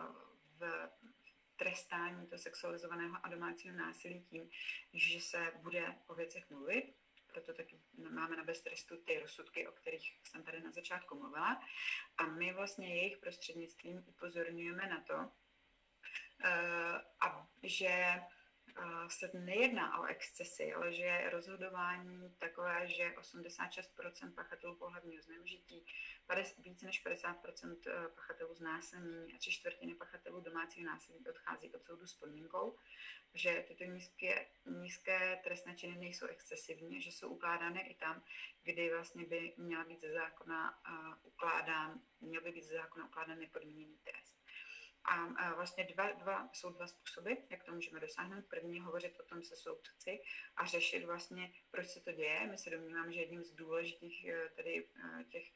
v trestání toho sexualizovaného a domácího násilí tím, že se bude o věcech mluvit. Proto taky máme na bez trestu ty rozsudky, o kterých jsem tady na začátku mluvila. A my vlastně jejich prostřednictvím upozorňujeme na to, že se nejedná o excesy, ale že je rozhodování takové, že osmdesát šest procent pachatelů pohlavního zneužití, více než padesát procent pachatelů znásilnění a tři čtvrtiny pachatelů domácího násilí odchází od soudu s podmínkou, že tyto nízké, nízké trestné činy nejsou excesivní, že jsou ukládány i tam, kdy vlastně by měla být ze zákona ukládán, měl by být ze zákona ukládán nepodmíněný trest. A vlastně dva, dva, jsou dva způsoby, jak to můžeme dosáhnout. První hovořit o tom se soudci a řešit vlastně, proč se to děje. My se domníváme, že jedním z důležitých tedy těch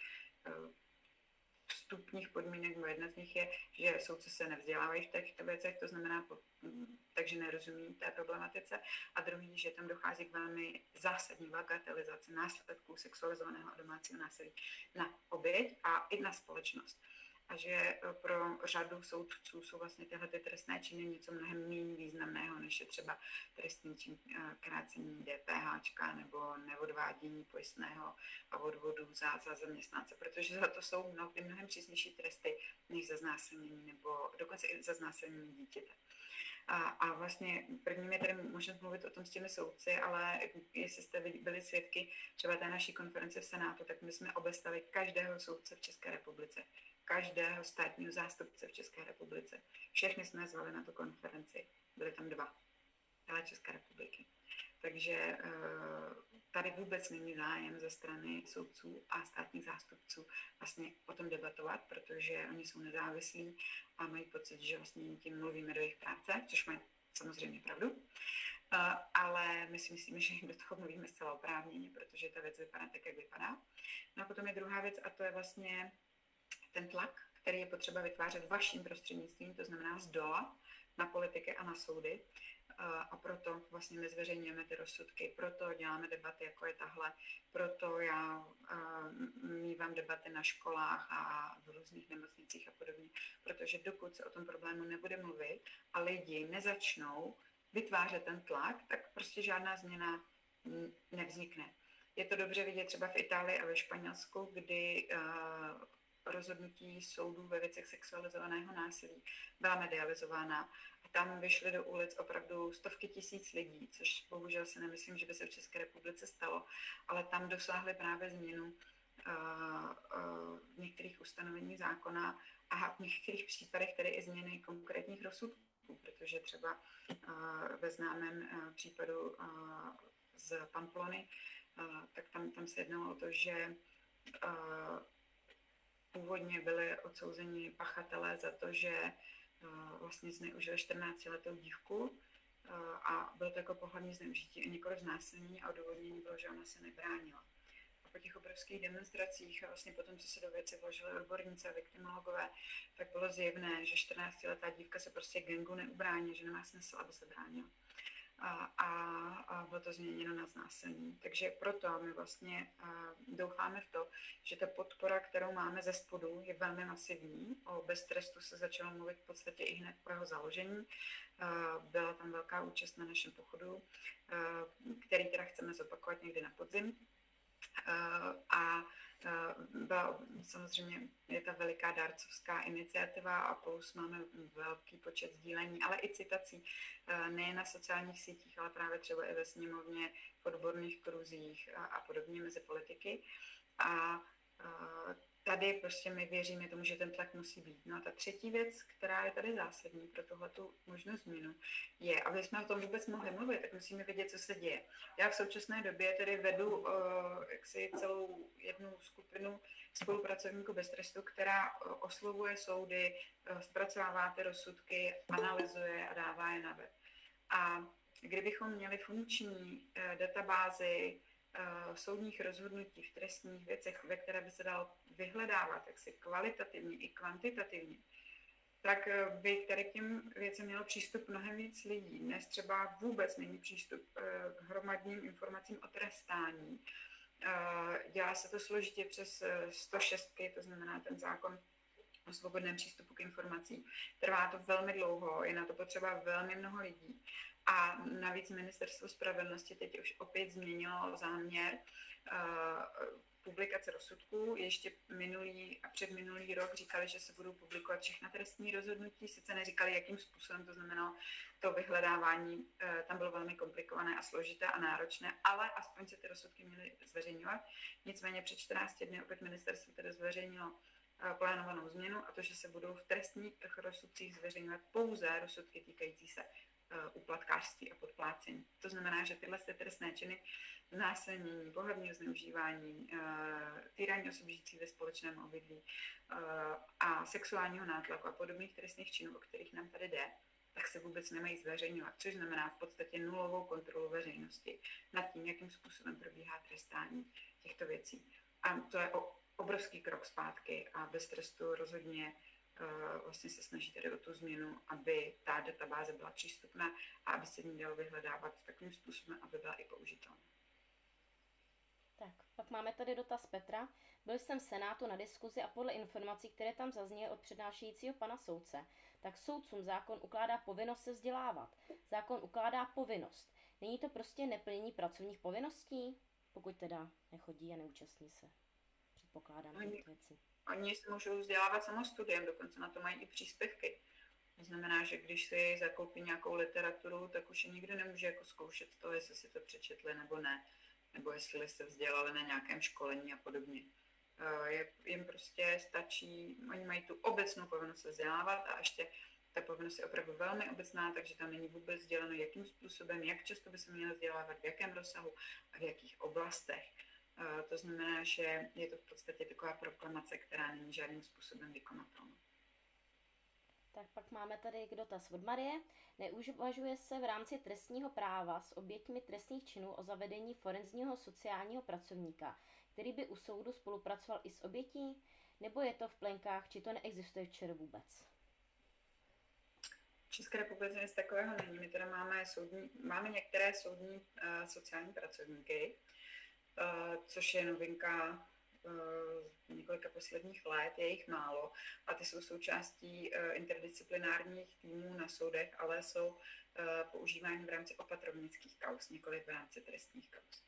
vstupních podmínek, nebo jedna z nich je, že soudci se nevzdělávají v těchto věcech, to znamená, takže nerozumí té problematice. A druhý, že tam dochází k velmi zásadní bagatelizaci následků sexualizovaného a domácího násilí na oběť a i na společnost. A že pro řadu soudců jsou vlastně tyhle ty trestné činy něco mnohem méně významného, než je třeba trestný čin krácení DPHčka nebo neodvádění pojistného a odvodů za, za zaměstnance, protože za to jsou mnohdy mnohem přísnější tresty než za znásilnění nebo dokonce i za znásilnění dítěte. A, a vlastně první je tady možnost mluvit o tom s těmi soudci, ale jestli jste byli svědky třeba té naší konference v Senátu, tak my jsme obestali každého soudce v České republice, každého státního zástupce v České republice. Všechny jsme zvali na tu konferenci. Byly tam dva. Celé České republiky. Takže tady vůbec není zájem ze strany soudců a státních zástupců vlastně o tom debatovat, protože oni jsou nezávislí a mají pocit, že vlastně tím mluvíme do jejich práce, což mají samozřejmě pravdu. Ale my si myslíme, že jim do toho mluvíme zcela oprávněně, protože ta věc vypadá tak, jak vypadá. No a potom je druhá věc a to je vlastně ten tlak, který je potřeba vytvářet vaším prostřednictvím, to znamená z dola, na politiky a na soudy. A proto vlastně my zveřejňujeme ty rozsudky, proto děláme debaty, jako je tahle, proto já mívám debaty na školách a v různých nemocnicích a podobně, protože dokud se o tom problému nebude mluvit a lidi nezačnou vytvářet ten tlak, tak prostě žádná změna nevznikne. Je to dobře vidět třeba v Itálii a ve Španělsku, kdy rozhodnutí soudů ve věcech sexualizovaného násilí byla medializována. A tam vyšly do ulic opravdu stovky tisíc lidí, což bohužel si nemyslím, že by se v České republice stalo, ale tam dosáhly právě změnu v některých ustanoveních zákona a v některých případech tedy i změny konkrétních rozsudků, protože třeba ve známém případu z Pamplony, tak tam, tam se jednalo o to, že původně byli odsouzeni pachatelé za to, že vlastně zneužili čtrnáctiletou dívku a bylo to jako pohlavní zneužití a nikoliv znásilnění a odůvodnění bylo, že ona se nebránila. A po těch obrovských demonstracích a vlastně potom, co se do věci vložili odborníci a viktimologové, tak bylo zjevné, že čtrnáctiletá dívka se prostě gangu neubrání, že nemá smysl, aby se bránila. A, a, a bylo to změněno na znásilnění. Takže proto my vlastně doufáme v to, že ta podpora, kterou máme ze spodu, je velmi masivní. O Bez trestu se začalo mluvit v podstatě i hned po jeho založení. Byla tam velká účast na našem pochodu, který teda chceme zopakovat někdy na podzim. A byla, samozřejmě je ta veliká dárcovská iniciativa a plus máme velký počet sdílení, ale i citací nejen na sociálních sítích, ale právě třeba i ve sněmovně, v odborných kruzích a, a podobně mezi politiky. A, a tady prostě my věříme tomu, že ten tlak musí být. No a ta třetí věc, která je tady zásadní pro tuhletu možnou změnu, je, aby jsme o tom vůbec mohli mluvit, tak musíme vědět, co se děje. Já v současné době tedy vedu uh, jaksi celou jednu skupinu spolupracovníků bez trestu, která uh, oslovuje soudy, uh, zpracovává ty rozsudky, analyzuje a dává je na web. A kdybychom měli funkční uh, databázi soudních rozhodnutí v trestních věcech, ve které by se dalo vyhledávat, jak si kvalitativně i kvantitativně, tak by tady k těm věcem mělo přístup mnohem víc lidí. Dnes třeba vůbec není přístup k hromadným informacím o trestání. Dělá se to složitě přes sto šest, to znamená ten zákon o svobodném přístupu k informacím. Trvá to velmi dlouho, je na to potřeba velmi mnoho lidí. A navíc Ministerstvo spravedlnosti teď už opět změnilo záměr uh, publikace rozsudků. Ještě minulý a předminulý rok říkali, že se budou publikovat všechna trestní rozhodnutí, sice neříkali, jakým způsobem, to znamenalo, to vyhledávání uh, tam bylo velmi komplikované a složité a náročné, ale aspoň se ty rozsudky měly zveřejňovat. Nicméně před čtrnácti dny opět ministerstvo tedy zveřejnilo uh, plánovanou změnu a to, že se budou v trestních rozsudcích zveřejňovat pouze rozsudky týkající se úplatkářství a podplácení. To znamená, že tyhle trestné činy, znásilnění, pohlavního zneužívání, týrání osob žijící ve společném obydlí a sexuálního nátlaku a podobných trestných činů, o kterých nám tady jde, tak se vůbec nemají zveřejňovat, což znamená v podstatě nulovou kontrolu veřejnosti nad tím, jakým způsobem probíhá trestání těchto věcí. A to je obrovský krok zpátky a bez trestu rozhodně vlastně se snaží tady o tu změnu, aby ta databáze byla přístupná a aby se ní dalo vyhledávat takovým způsobem, aby byla i použitelná. Tak, pak máme tady dotaz Petra. Byl jsem v Senátu na diskuzi a podle informací, které tam zazněly od přednášejícího pana soudce, tak soudcům zákon ukládá povinnost se vzdělávat. Zákon ukládá povinnost. Není to prostě neplnění pracovních povinností? Pokud teda nechodí a neúčastní se. Předpokládám ty věci. Oni se můžou vzdělávat samostudiem, dokonce na to mají i příspěvky. To znamená, že když si zakoupí nějakou literaturu, tak už je nikdo nemůže jako zkoušet to, jestli si to přečetli nebo ne, nebo jestli se vzdělali na nějakém školení a podobně. Je, jim prostě stačí, oni mají tu obecnou povinnost se vzdělávat a ještě ta povinnost je opravdu velmi obecná, takže tam není vůbec sděleno, jakým způsobem, jak často by se mělo vzdělávat, v jakém rozsahu a v jakých oblastech. To znamená, že je to v podstatě taková proklamace, která není žádným způsobem vykonatelná. Tak pak máme tady dotaz od Marie. Neuvažuje se v rámci trestního práva s oběťmi trestných činů o zavedení forenzního sociálního pracovníka, který by u soudu spolupracoval i s obětí? Nebo je to v plenkách, či to neexistuje v ČR vůbec? V České republice nic takového není. My teda máme, soudní, máme některé soudní uh, sociální pracovníky, Uh, což je novinka uh, několika posledních let, je jich málo a ty jsou součástí uh, interdisciplinárních týmů na soudech, ale jsou uh, používány v rámci opatrovnických kauz, nikoli v rámci trestních kauz.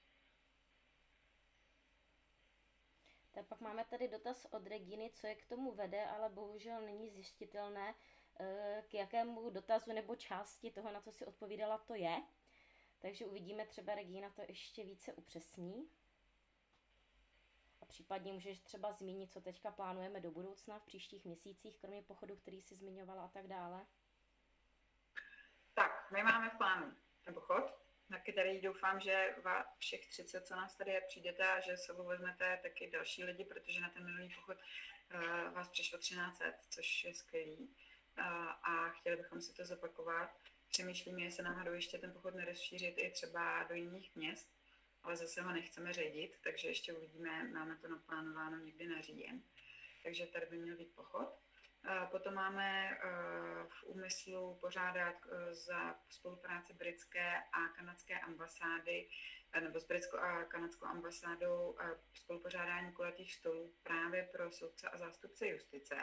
Tak pak máme tady dotaz od Reginy, co je k tomu vede, ale bohužel není zjistitelné, k jakému dotazu nebo části toho, na co si odpovídala, to je. Takže uvidíme, třeba Regina to ještě více upřesní. A případně můžeš třeba zmínit, co teďka plánujeme do budoucna v příštích měsících, kromě pochodu, který jsi zmiňovala a tak dále? Tak, my máme v plánu ten pochod, na který doufám, že všech třicet, co nás tady je, přijdete a že sebou vezmete taky další lidi, protože na ten minulý pochod uh, vás přišlo třináct set, což je skvělý. Uh, a chtěli bychom si to zopakovat. Přemýšlíme, jestli náhodou ještě ten pochod nerozšířit i třeba do jiných měst, ale zase ho nechceme ředit, takže ještě uvidíme, máme to naplánováno někdy na říjen. Takže tady by měl být pochod. Potom máme v úmyslu pořádat za spolupráce britské a kanadské ambasády, nebo s britskou a kanadskou ambasádou spolupořádání kulatých stolů právě pro soudce a zástupce justice.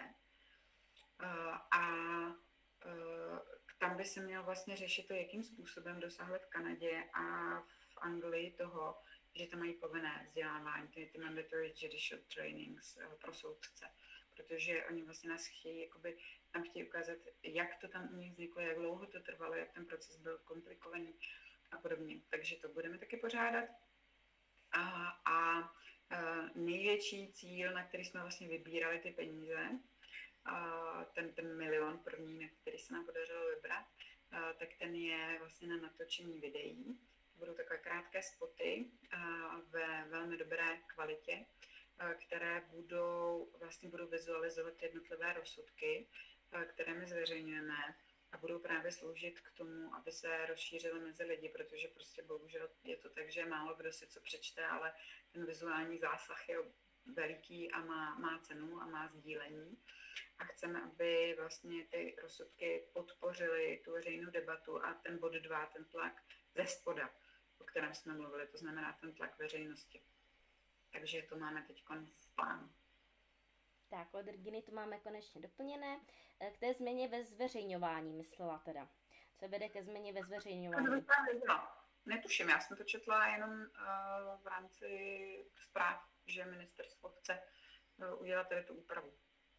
A tam by se mělo vlastně řešit to, jakým způsobem dosahovat v Kanadě a v Anglii toho, že tam mají povinné vzdělávání, ty, ty mandatory judicial trainings pro soudce. Protože oni vlastně nás chtějí, jakoby, tam chtějí ukázat, jak to tam u nich vzniklo, jak dlouho to trvalo, jak ten proces byl komplikovaný a podobně. Takže to budeme taky pořádat. A, a největší cíl, na který jsme vlastně vybírali ty peníze, a ten, ten milion první, na který se nám podařilo vybrat, a, tak ten je vlastně na natočení videí. Budou takové krátké spoty a, ve velmi dobré kvalitě, které budou, vlastně budou vizualizovat jednotlivé rozsudky, které my zveřejňujeme a budou právě sloužit k tomu, aby se rozšířily mezi lidi, protože prostě bohužel je to tak, že málo kdo si co přečte, ale ten vizuální zásah je veliký a má, má cenu a má sdílení. A chceme, aby vlastně ty rozsudky podpořily tu veřejnou debatu a ten bod dva, ten tlak ze spoda, o kterém jsme mluvili, to znamená ten tlak veřejnosti. Takže to máme teď v plánu. Tak, od Reginy to máme konečně doplněné. K té změně ve zveřejňování myslela teda. Co vede ke změně ve zveřejňování? Netuším, já jsem to četla jenom uh, v rámci zpráv, že ministerstvo chce uh, udělat tady tu úpravu.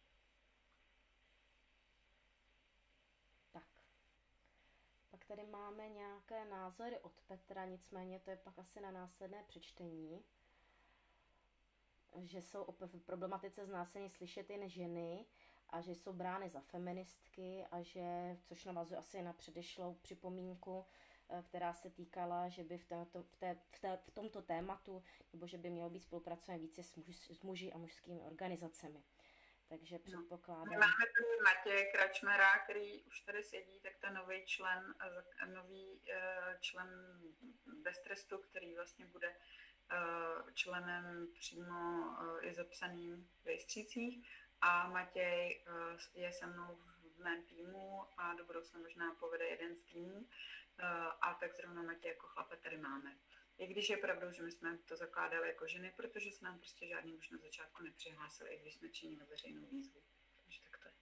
Tak. Pak tady máme nějaké názory od Petra, nicméně to je pak asi na následné přečtení. Že jsou v problematice znásilnění slyšet jen ženy a že jsou brány za feministky a že, což navazuje asi na předešlou připomínku, která se týkala, že by v, této, v, té, v, té, v tomto tématu, nebo že by mělo být spolupracovat více s, muž, s muži a mužskými organizacemi. Takže předpokládám... No, máme tu Matěje Kračmera, který už tady sedí, tak ten nový člen, nový člen bez trestu, který vlastně bude členem přímo i zapsaným v rejstřících a Matěj je se mnou v mém týmu a do budoucna možná povede jeden z týmů a tak zrovna Matěj jako chlape tady máme. I když je pravdou, že my jsme to zakládali jako ženy, protože se nám prostě žádný muž na začátku nepřihlásil, i když jsme činili veřejnou výzvu. Takže tak to je.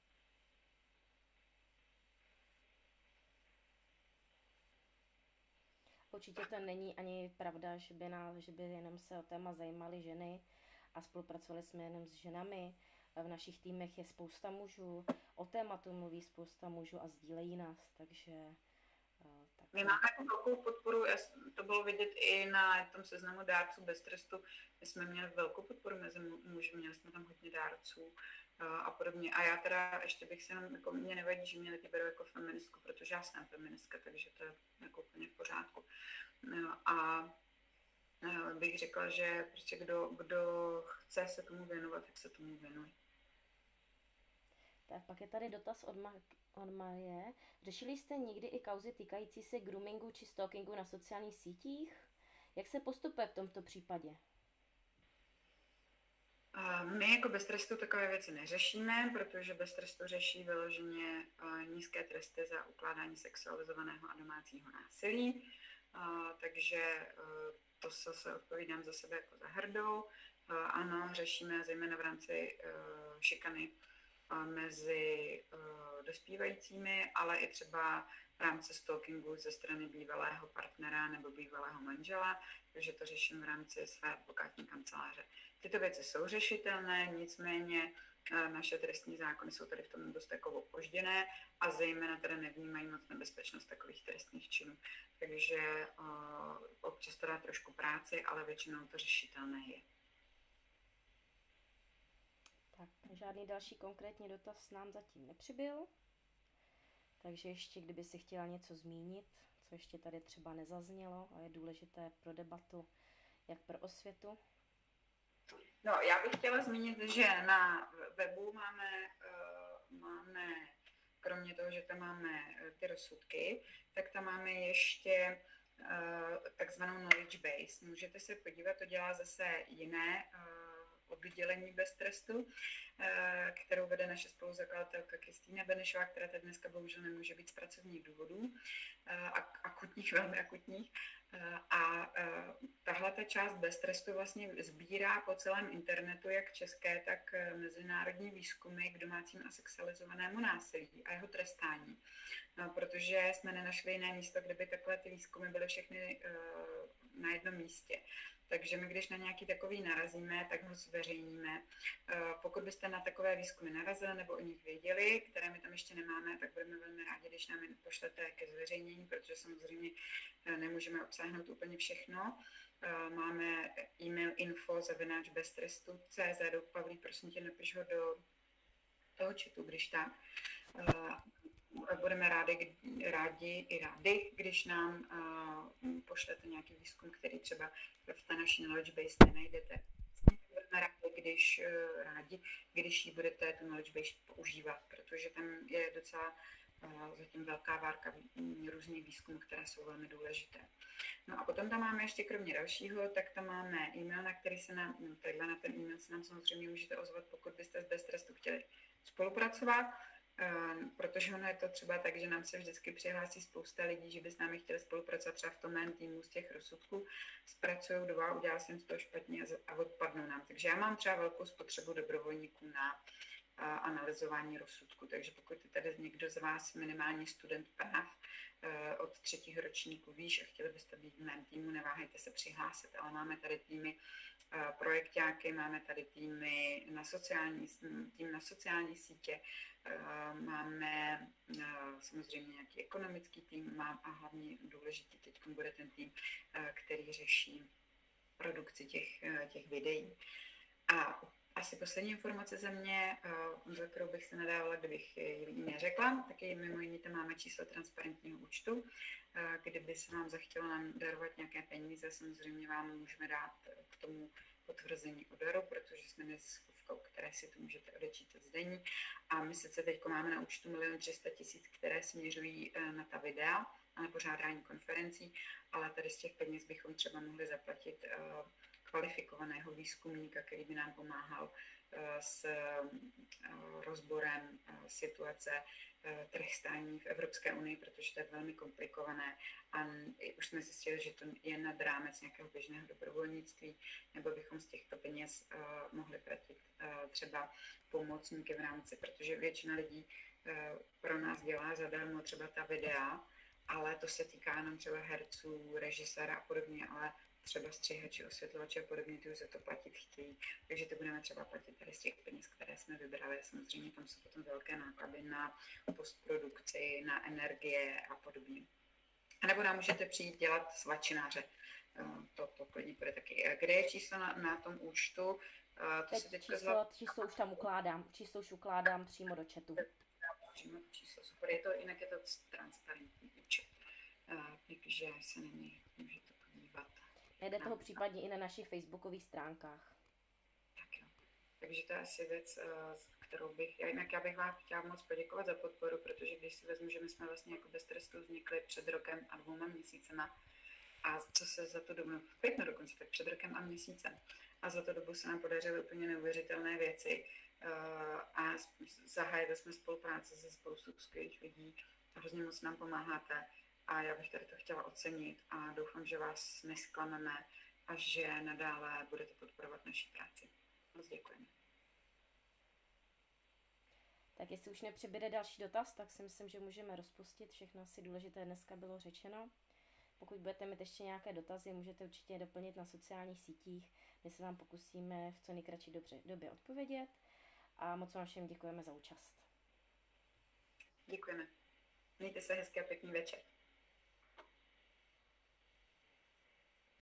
Určitě to není ani pravda, že by, na, že by jenom se o téma zajímaly ženy a spolupracovali jsme jenom s ženami. V našich týmech je spousta mužů, o tématu mluví spousta mužů a sdílejí nás, takže... Tak... My máme velkou podporu, to bylo vidět i na tom seznamu dárců bez trestu, my jsme měli velkou podporu mezi muži, měli jsme tam hodně dárců a podobně. A já teda ještě bych si jenom, jako mě nevadí, že mě lidi berou jako feministku, protože já jsem feministka, takže to je jako úplně v pořádku. A bych řekla, že prostě kdo, kdo chce se tomu věnovat, tak se tomu věnuje. Tak pak je tady dotaz od, Ma- od Marie. Řešili jste někdy i kauzy týkající se groomingu či stalkingu na sociálních sítích? Jak se postupuje v tomto případě? My jako bez trestu takové věci neřešíme, protože bez trestu řeší vyloženě nízké tresty za ukládání sexualizovaného a domácího násilí. Takže to se odpovídám za sebe jako za hrdou. Ano, řešíme zejména v rámci šikany mezi dospívajícími, ale i třeba v rámci stalkingu ze strany bývalého partnera nebo bývalého manžela, takže to řeším v rámci své advokátní kanceláře. Tyto věci jsou řešitelné, nicméně naše trestní zákony jsou tady v tom dost jako opožděné a zejména teda nevnímají moc nebezpečnost takových trestných činů. Takže občas to dá trošku práci, ale většinou to řešitelné je. Tak, žádný další konkrétní dotaz nám zatím nepřibyl. Takže ještě, kdyby si chtěla něco zmínit, co ještě tady třeba nezaznělo a je důležité pro debatu, jak pro osvětu. No, já bych chtěla zmínit, že na webu máme, uh, máme kromě toho, že tam máme ty rozsudky, tak tam máme ještě uh, takzvanou knowledge base. Můžete se podívat, to dělá zase jiné uh, oddělení bez trestu, kterou vede naše spoluzakladatelka Kristýna Benešová, která tady dneska bohužel nemůže být z pracovních důvodů, akutních, velmi akutních. A tahle ta část bez trestu vlastně sbírá po celém internetu, jak české, tak mezinárodní výzkumy k domácím a sexualizovanému násilí a jeho trestání. No, protože jsme nenašli jiné místo, kde by takhle ty výzkumy byly všechny na jednom místě. Takže my, když na nějaký takový narazíme, tak ho zveřejníme. Pokud byste na takové výzkumy narazili nebo o nich věděli, které my tam ještě nemáme, tak budeme velmi rádi, když nám je pošlete ke zveřejnění, protože samozřejmě nemůžeme obsáhnout úplně všechno. Máme e-mail info zavináč beztrestu tečka cé zet. Pavlí, prosím tě, napiš ho do toho chatu, když tak. Budeme rádi, rádi i rádi, když nám uh, pošlete nějaký výzkum, který třeba v té naší knowledge base nenajdete. Budeme rádi, když, uh, rádi, když ji budete tu knowledge base používat, protože tam je docela uh, zatím velká várka různých výzkumů, které jsou velmi důležité. No a potom tam máme ještě kromě dalšího, tak tam máme e-mail, na který se nám, no, takhle na ten e-mail se nám samozřejmě můžete ozvat, pokud byste s Bez trestu chtěli spolupracovat. Protože ono je to třeba tak, že nám se vždycky přihlásí spousta lidí, že by s námi chtěli spolupracovat třeba v tom mém týmu z těch rozsudků, zpracují dva, udělal jsem z toho špatně a odpadnou nám. Takže já mám třeba velkou spotřebu dobrovolníků na analyzování rozsudku, takže pokud je tady někdo z vás minimálně student práv od třetího ročníku výš a chtěli byste být v mém týmu, neváhejte se přihlásit, ale máme tady týmy projekťáky, máme tady týmy na sociální, tým na sociální sítě, máme samozřejmě nějaký ekonomický tým, mám a hlavně důležitý teď bude ten tým, který řeší produkci těch, těch videí. A asi poslední informace ze mě, za kterou bych se nadávala, kdybych ji neřekla, taky mimo jiné tam máme číslo transparentního účtu. Kdyby se vám zachtělo nám darovat nějaké peníze, samozřejmě vám můžeme dát k tomu potvrzení o daru, protože jsme neziskovkou, které si to můžete odečítat zdaní. A my sice teď máme na účtu milion tři sta tisíc, které směřují na ta videa a na pořádání konferencí, ale tady z těch peněz bychom třeba mohli zaplatit kvalifikovaného výzkumníka, který by nám pomáhal s rozborem situace trestání v Evropské unii, protože to je velmi komplikované a už jsme zjistili, že to je nad rámec nějakého běžného dobrovolnictví, nebo bychom z těchto peněz mohli platit třeba pomocníky v rámci, protože většina lidí pro nás dělá zadarmo třeba ta videa, ale to se týká jenom třeba herců, režiséra a podobně, ale třeba střihači, osvětlovači a podobně, ty už za to platit chtějí. Takže to budeme třeba platit tady z těch peněz, které jsme vybrali. Samozřejmě tam jsou potom velké náklady na postprodukci, na energie a podobně. A nebo nám můžete přijít dělat svačináře. To, to klidně bude taky. Kde je číslo na, na tom účtu? To Teď se teď číslo, zva... číslo už tam ukládám. Číslo už ukládám přímo do chatu. Přímo číslo, super. Je to, jinak je to transparentní účet. Takže se na něj můžete podívat. Najdete ho případně i na našich facebookových stránkách. Tak jo. Takže to je asi věc, kterou bych, jinak já bych vám chtěla moc poděkovat za podporu, protože když si vezmu, že my jsme vlastně jako Bez trestu vznikli před rokem a dvouma měsícema a co se za to dobu, v květnu dokonce, tak před rokem a měsícem. A za to dobu se nám podařily úplně neuvěřitelné věci a zahájili jsme spolupráci se spoustou skvělých lidí a hrozně moc nám pomáháte. A já bych tady to chtěla ocenit a doufám, že vás nesklameme a že nadále budete podporovat naši práci. Moc děkujeme. Tak jestli už nepřibyde další dotaz, tak si myslím, že můžeme rozpustit. Všechno asi důležité dneska bylo řečeno. Pokud budete mít ještě nějaké dotazy, můžete určitě doplnit na sociálních sítích, kde se vám pokusíme v co nejkratší dobře, době odpovědět. A moc vám všem děkujeme za účast. Děkujeme. Mějte se hezky a pěkný večer.